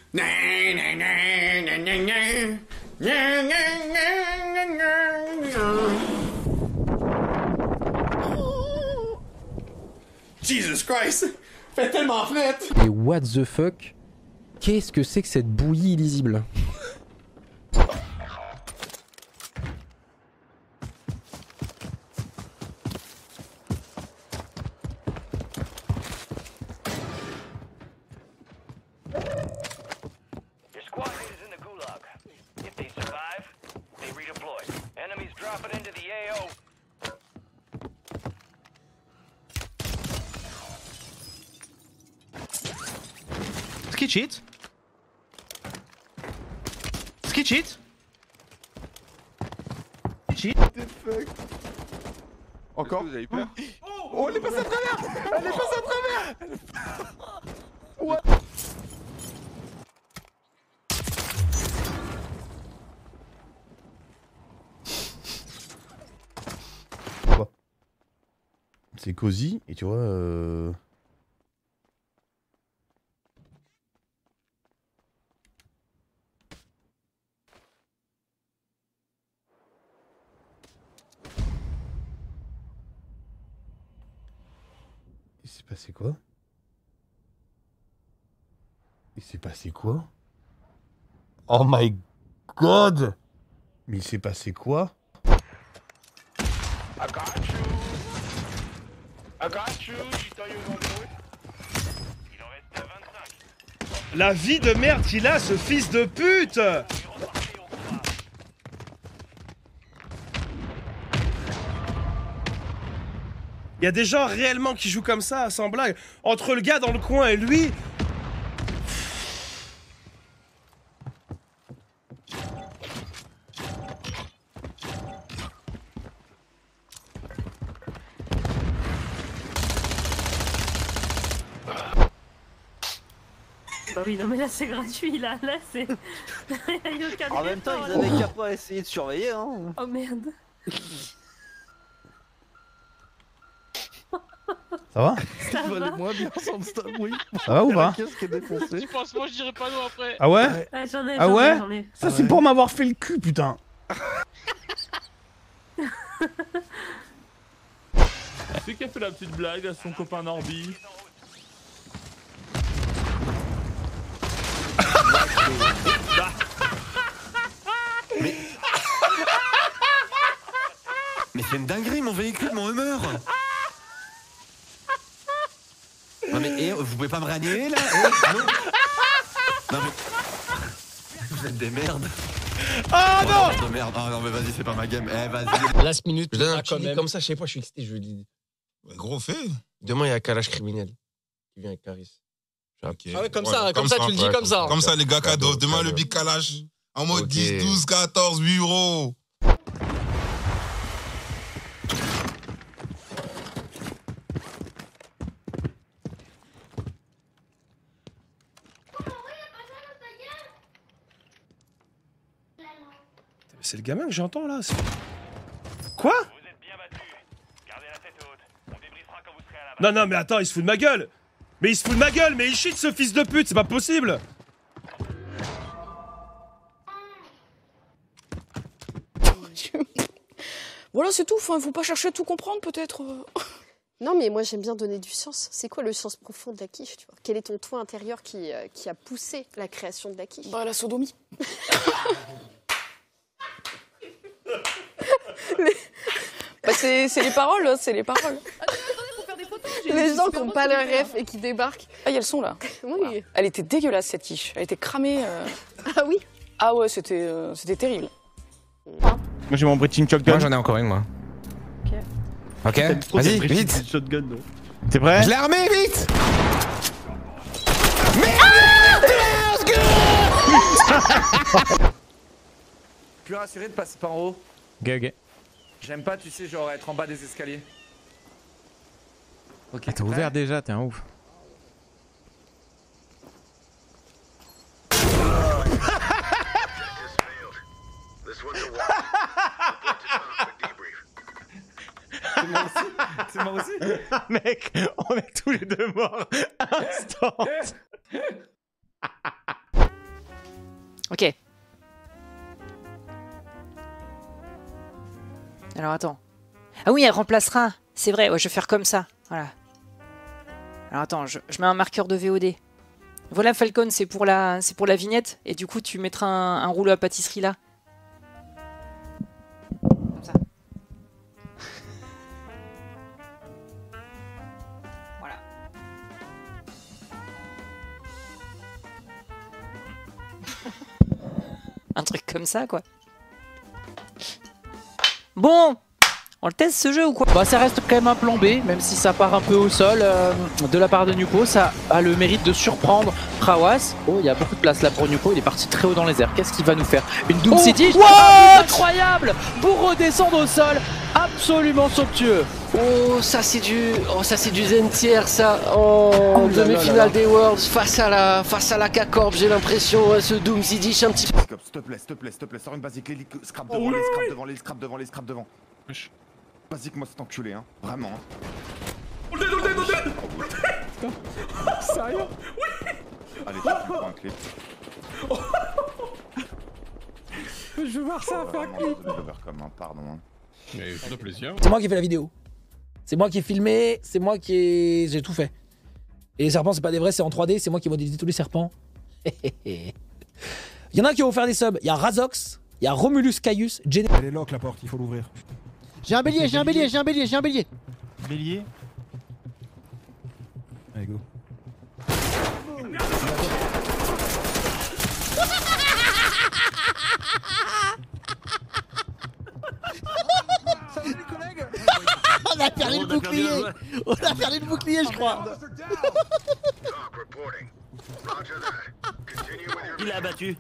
Jesus Christ! Fait tellement fret! Et what the fuck? Qu'est-ce que c'est que cette bouillie illisible? Ski cheat. Ski cheat. Cheat. Encore. Vous avez peur? Oh, elle est passée à travers. Elle est passée à travers. What? C'est cosy et tu vois il s'est passé quoi? Il s'est passé quoi? Oh my god! Mais il s'est passé quoi? La vie de merde qu'il a, ce fils de pute! Il y a des gens réellement qui jouent comme ça, sans blague. Entre le gars dans le coin et lui... Bah oui, non mais là c'est gratuit, là c'est... En même temps, ils avaient qu'à pas essayer de surveiller, hein. Oh merde. Ça va? Ça Il valait va? moins bien sans stop, oui. Ça va ou pas? Qu'est-ce qui est défoncé? Franchement, je dirais pas non après. Ah ouais? Ah, j'en ai, Ah ouais? j'en ai. Ça c'est pour m'avoir fait le cul, putain. C'est qui a fait la petite blague à son copain Norby? Mais c'est une dinguerie, mon véhicule, mon Hummer. Non mais vous pouvez pas me ranimer là? Non. Non mais... Vous êtes des merdes. Ah non! De merde. Ah non mais vas-y, c'est pas ma game. Eh vas-y. Last minute, Je donne un quand petit même. comme ça, je sais pas, je suis excité, je lui dis. Gros fait. Demain, il y a Kalash criminel qui vient avec Caris. Okay. Ah ouais, comme ça, tu le dis comme ça. Comme ça, les gars, cadeaux. Demain, le big Kalash. En mode 10, 12, 14, 8 euros. C'est le gamin que j'entends là. Quoi? Non, non, mais attends, il se fout de ma gueule! Mais il se fout de ma gueule, mais il cheat ce fils de pute, c'est pas possible! Voilà, c'est tout. Enfin, faut pas chercher à tout comprendre, peut-être. Non, mais moi, j'aime bien donner du sens. C'est quoi le sens profond de la quiche, tu vois? Quel est ton toi intérieur qui a poussé la création de la quiche? Bah, la sodomie. Bah, c'est les paroles, hein, c'est les paroles. Les gens qui n'ont pas leur ref et qui débarquent. Ah, il y a le son, là. Oui. Voilà. Elle était dégueulasse, cette quiche. Elle était cramée. Ah oui? Ah ouais, c'était terrible. Moi j'ai mon breaching shotgun. Moi, j'en ai encore une, moi. Ok, vas-y, vite. Shotgun, non. T'es prêt? Je l'ai armé, vite. Plus rassuré de passer par en haut. Ok, ok. J'aime pas, tu sais, genre être en bas des escaliers. Ok. T'as ouvert déjà, t'es un ouf. C'est moi aussi. Mec, on est tous les deux morts. Instant. Ok. Alors attends. Ah oui, elle remplacera. C'est vrai, ouais, je vais faire comme ça. Voilà. Alors attends, je mets un marqueur de VOD. Voilà Falcon, c'est pour la vignette. Et du coup, tu mettras un rouleau à pâtisserie là. Comme ça. Voilà. Un truc comme ça, quoi. Bon, on le teste ce jeu ou quoi? Bah ça reste quand même un plan B, même si ça part un peu au sol de la part de Nupo. Ça a le mérite de surprendre Rawas. Oh, il y a beaucoup de place là pour Nupo, il est parti très haut dans les airs. Qu'est-ce qu'il va nous faire? Une Doom City? Incroyable! Pour redescendre au sol, absolument somptueux. Oh ça c'est du Zentier ça en demi-finale des Worlds face à la K-Corp, j'ai l'impression ce Doom Zidish un petit peu. S'il te plaît, sors une basique, les scrap devant, les scrap devant, les scrap devant, les scrap devant. Basique moi cet enculé hein, vraiment. On le dead. Sérieux? Oui. Allez, tu prends un clip. Je veux voir ça, faire un clip. Pardon. Mais ça fait plaisir. C'est moi qui ai fait la vidéo. C'est moi qui ai filmé, c'est moi qui ai... J'ai tout fait. Et les serpents, c'est pas des vrais, c'est en 3D, c'est moi qui ai modélisé tous les serpents. Il y en a un qui va vous faire des subs. Il y a Razox, il y a Romulus Caius, Jenny... Elle est lock la porte, il faut l'ouvrir. J'ai un bélier. Bélier. Allez, go. Salut les collègues. On a perdu le bouclier. On a perdu le bouclier, je crois. Il l'a abattu.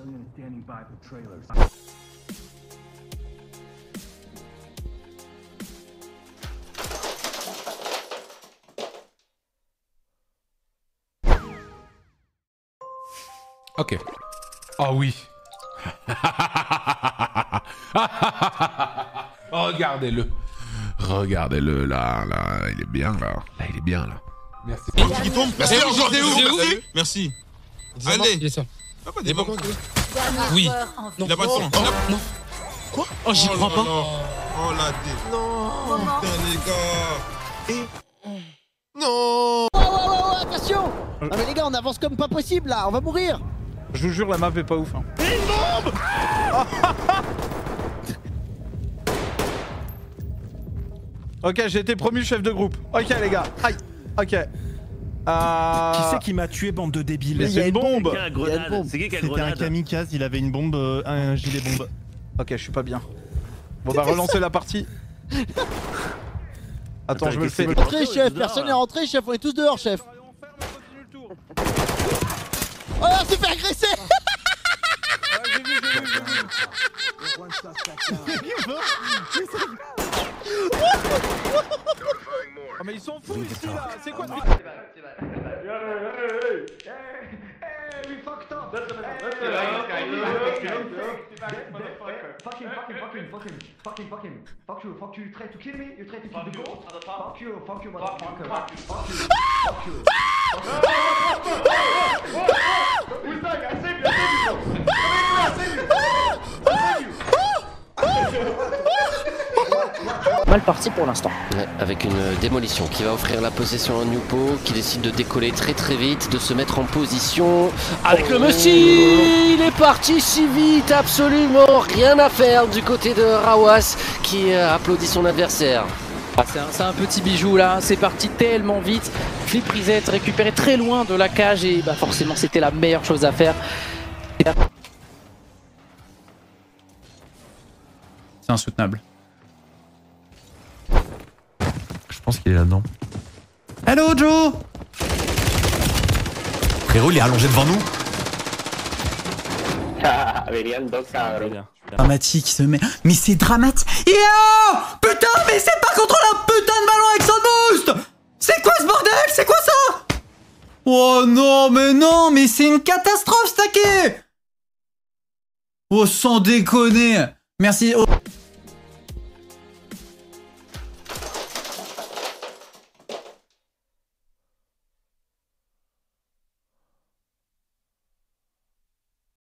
Ok. Oh oui. Regardez-le. Regardez-le là, il est bien là. Là, il est bien là. Merci. Qui tombe. Merci, merci. Allez. Il est ça. Il est pas Oui. Il a pas de son. Non. Quoi? Oh, j'y crois pas. Oh la tête. Non. Putain les gars. Non. Oh, attention. Non mais les gars, on avance comme pas possible là, on va mourir. Je vous jure, la map est pas ouf. Hein. Une bombe. Ok, j'ai été promu chef de groupe. Ok les gars. Aïe. Ok. Qui c'est qui m'a tué, bande de débiles? Il y a une bombe. C'est qui qui a une C'était un grenade? kamikaze, il avait une bombe, un gilet bombe. Ok, je suis pas bien. Bon bah relancer la partie. Attends, je me le fais. Rentrez chef, personne n'est rentré chef, on est tous dehors chef. Oh là, on s'est fait agresser. Oh mais ils sont fous ici là, c'est quoi ce... Fuck you, try to kill me, you try to kill the goat. Fuck you, motherfucker. Fuck you. Mal parti pour l'instant. Ouais, avec une démolition qui va offrir la possession à Nupo, qui décide de décoller très vite, de se mettre en position. Avec le Messi, il est parti si vite, absolument rien à faire du côté de Rawas qui applaudit son adversaire. C'est un petit bijou là, c'est parti tellement vite. Flip reset récupéré très loin de la cage et bah forcément c'était la meilleure chose à faire. C'est insoutenable. Je pense qu'il est là-dedans. Hello Joe! Frérot, il est allongé devant nous. Dramatique, il se met. Mais c'est dramatique. Yo! Putain, mais c'est pas contre la putain de ballon avec son boost! C'est quoi ce bordel? C'est quoi ça? Oh non, mais c'est une catastrophe, Stacké! Oh, sans déconner! Merci. Oh.